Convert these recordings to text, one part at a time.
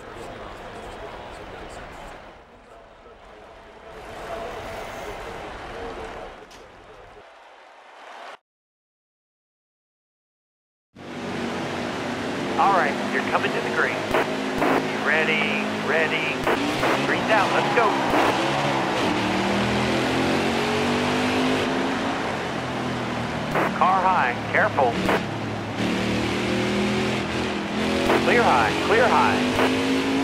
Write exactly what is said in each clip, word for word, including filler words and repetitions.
All right, you're coming to the green. You ready, ready. Green's out, let's go. Car high, careful. Clear high, clear high.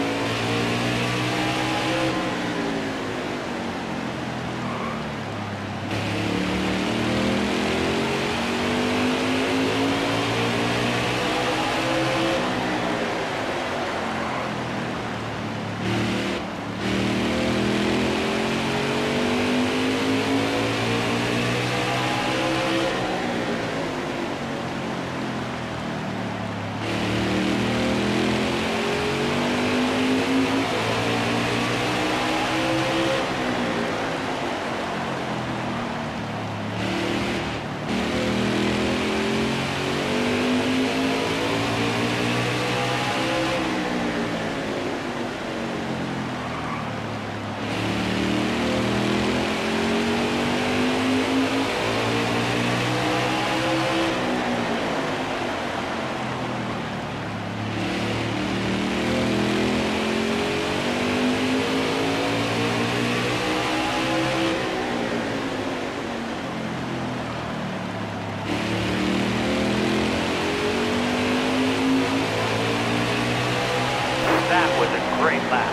That was a great lap.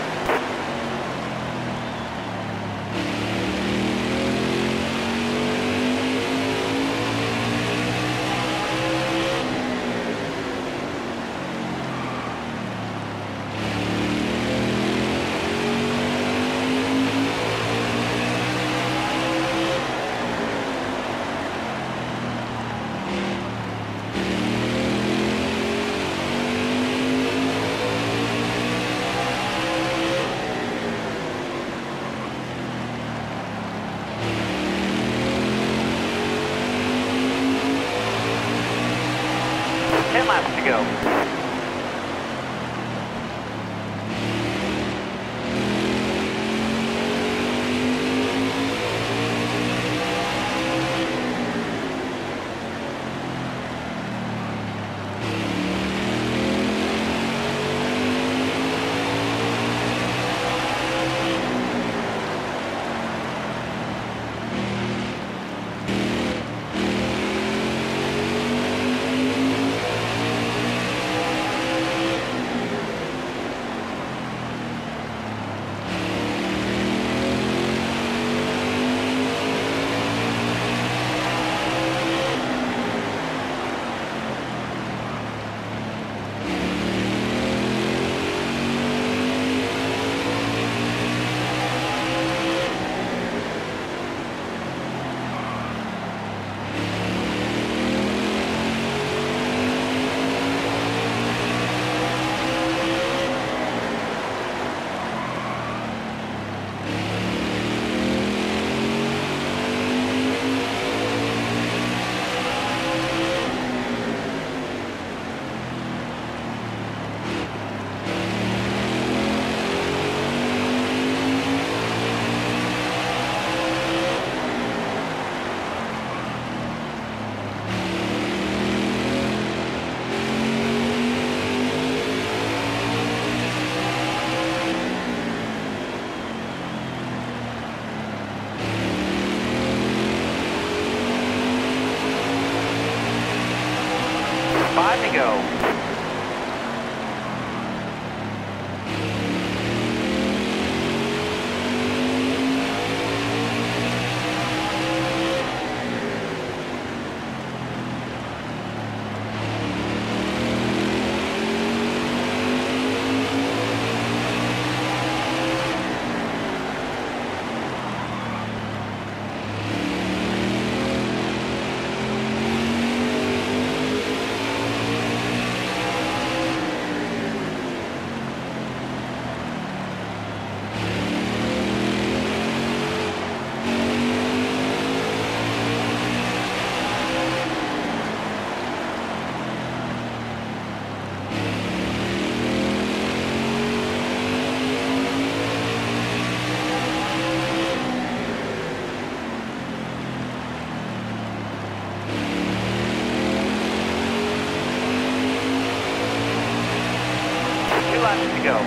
laps to go.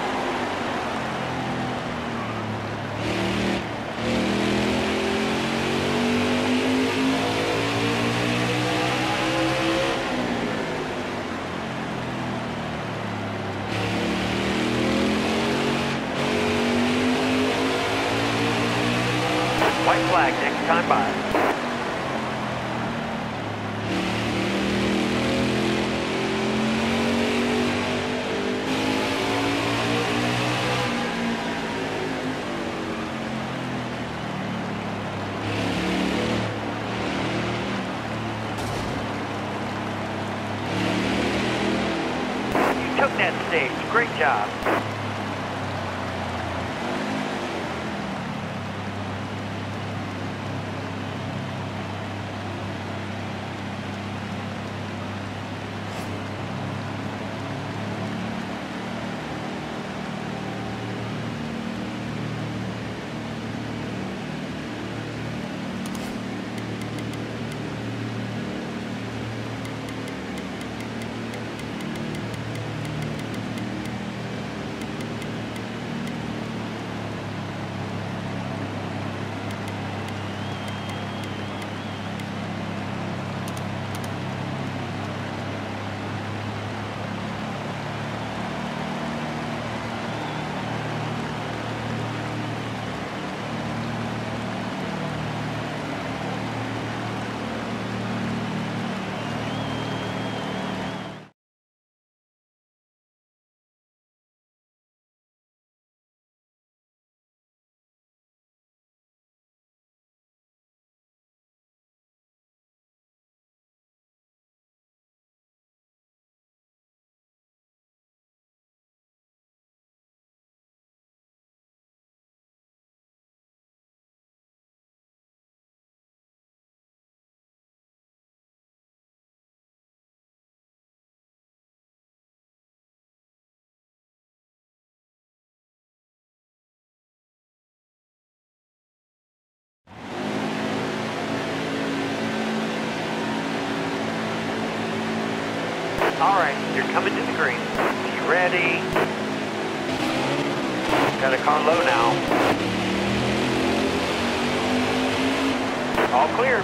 White flag next time by. You took that stage. Great job. All right, you're coming to the green. You ready? Got a car low now. All clear.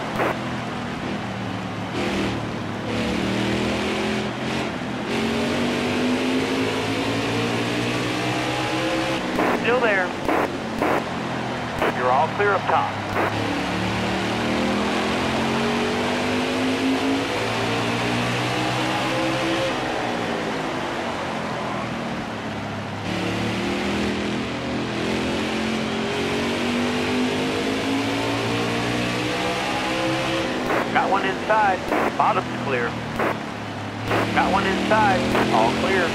Still there. You're all clear up top. Got one inside. Bottom's clear. Got one inside. All clear.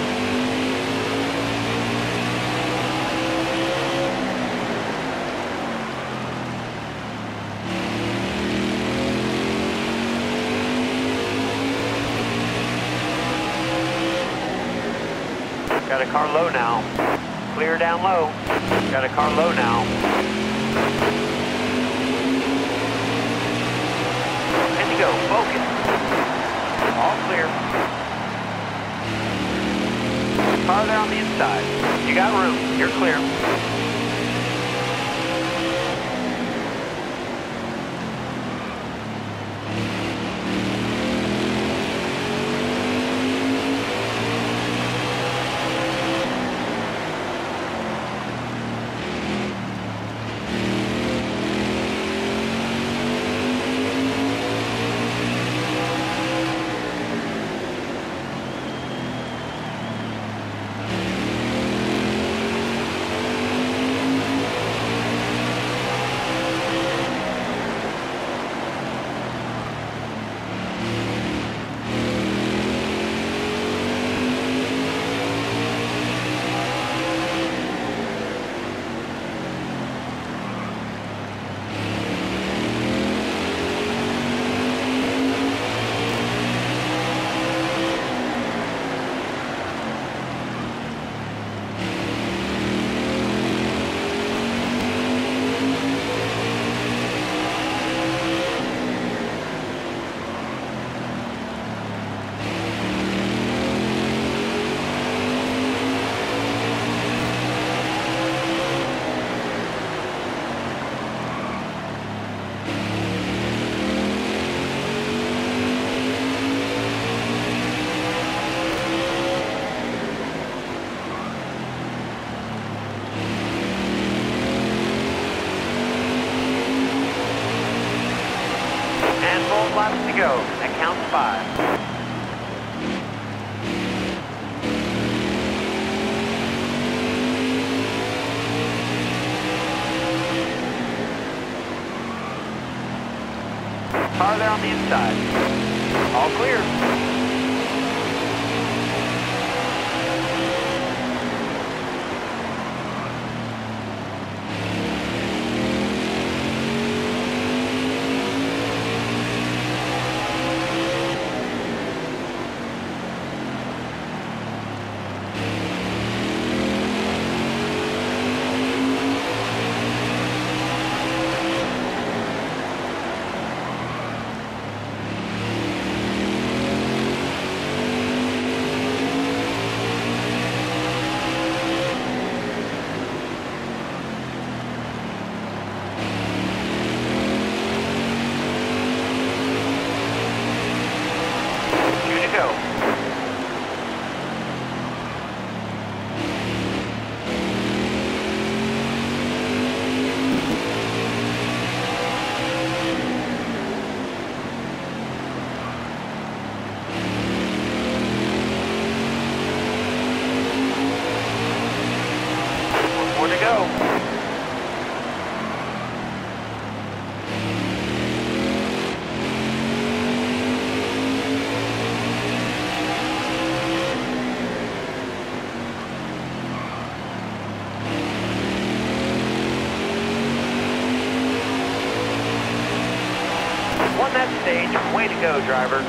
Got a car low now. Clear down low. Got a car low now. Go, focus. All clear. Car there on the inside. You got room. You're clear. on the inside. All clear. More to go. Won that stage. Way to go, driver.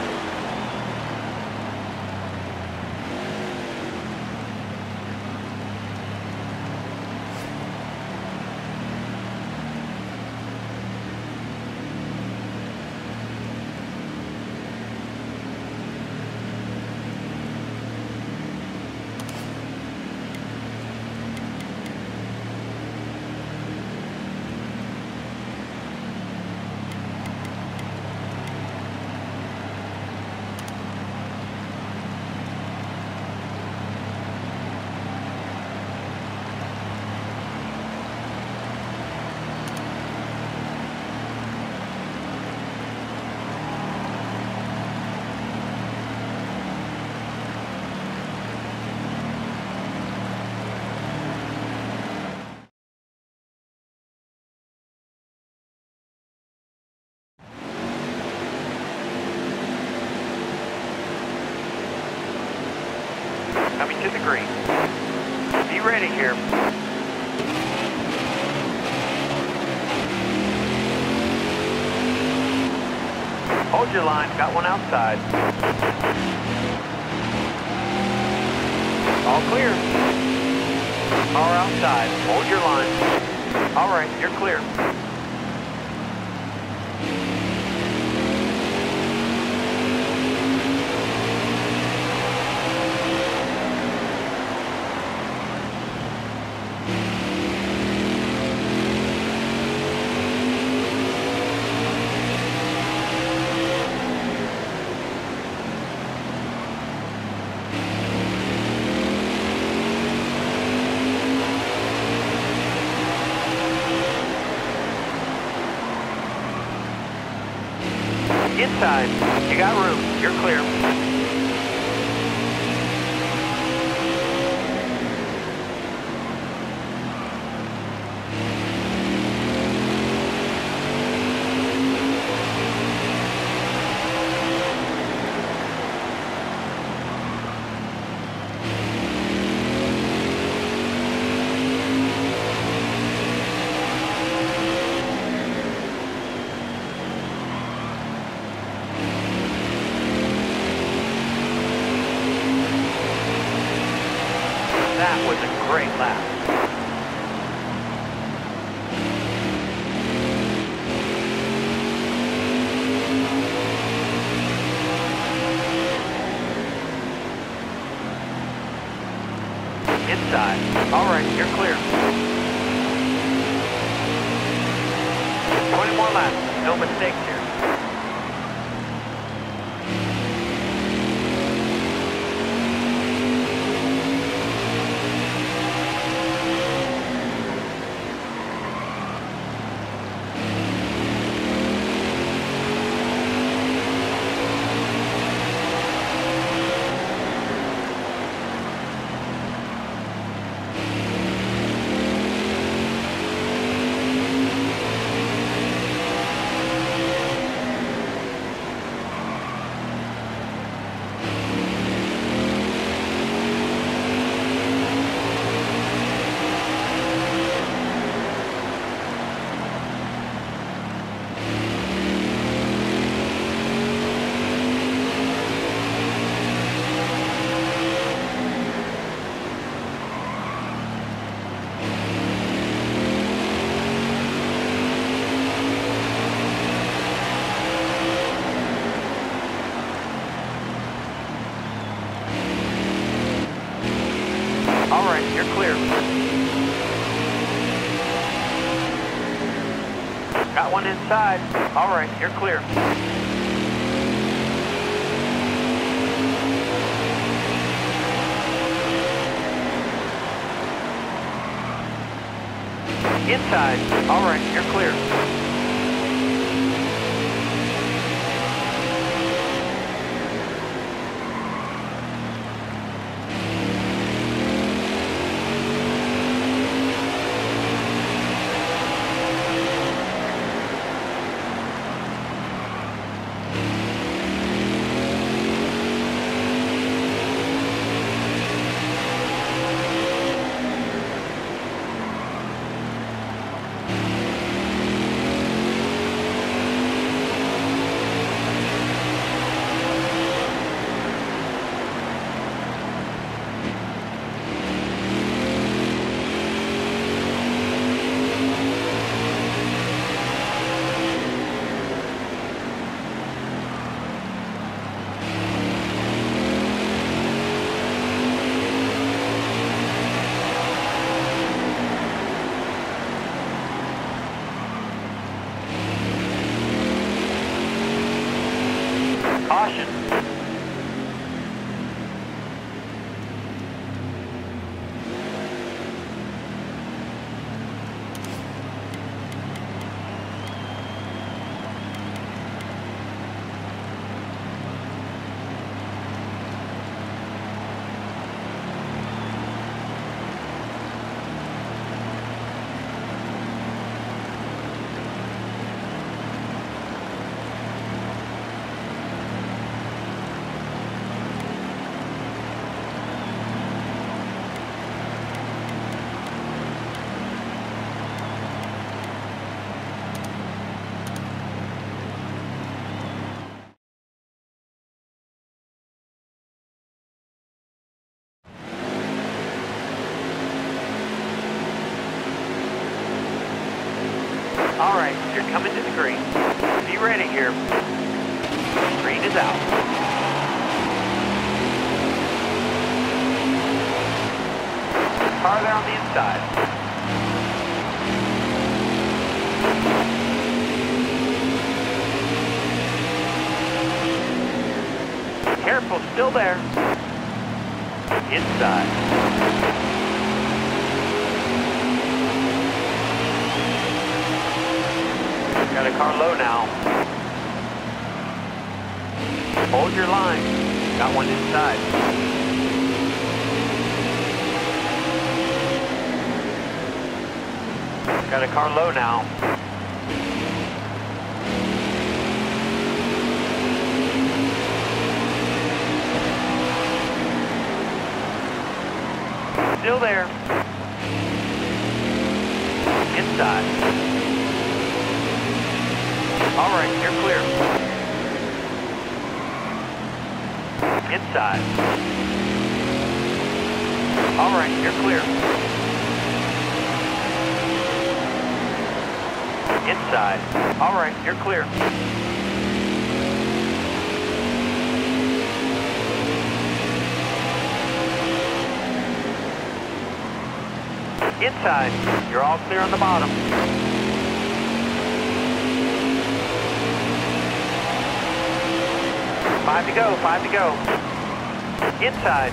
Coming to the green. Be ready here. Hold your line, got one outside. All clear. Car outside, hold your line. All right, you're clear. Inside. You got room. You're clear. That was a great lap. Inside. All right, you're clear. twenty more laps. No mistakes here. right, you're clear. Got one inside. All right, you're clear. Inside. All right, you're clear. Caution. All right, you're coming to the green. Be ready here. Green is out. Car there on the inside. Careful, still there. Inside. Got a car low now. Hold your line. Got one inside. Got a car low now. Still there. Inside. All right, you're clear. Inside. All right, you're clear. Inside. All right, you're clear. Inside. You're all clear on the bottom. Five to go, five to go. Inside.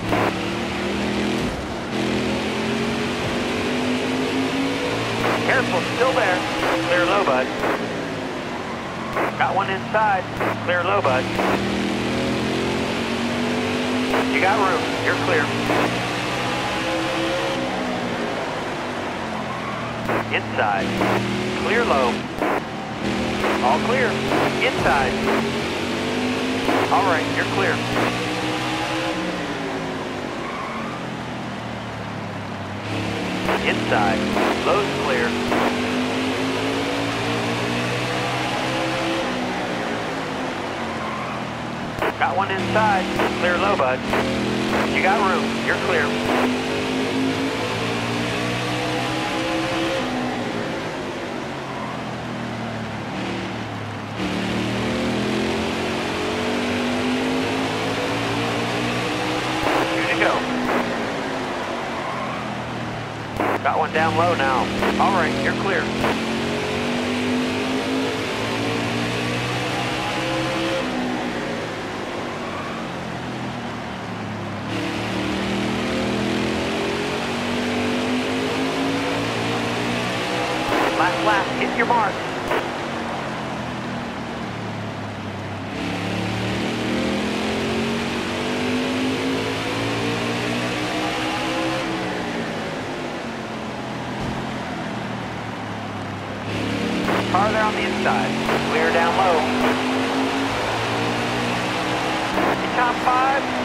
Careful, still there. Clear low, bud. Got one inside. Clear low, bud. You got room. You're clear. Inside. Clear low. All clear. Inside. All right, you're clear. Inside. Low's clear. Got one inside. Clear low, bud. You got room. You're clear. down low now. All right, you're clear. Last lap, hit your mark. Farther on the inside. Clear down low. Top five.